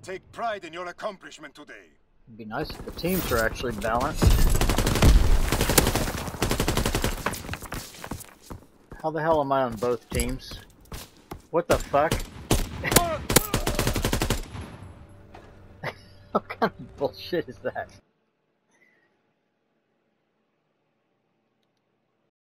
take pride in your accomplishment today. It'd be nice if the teams were actually balanced. How the hell am I on both teams? What the fuck? What kind of bullshit is that?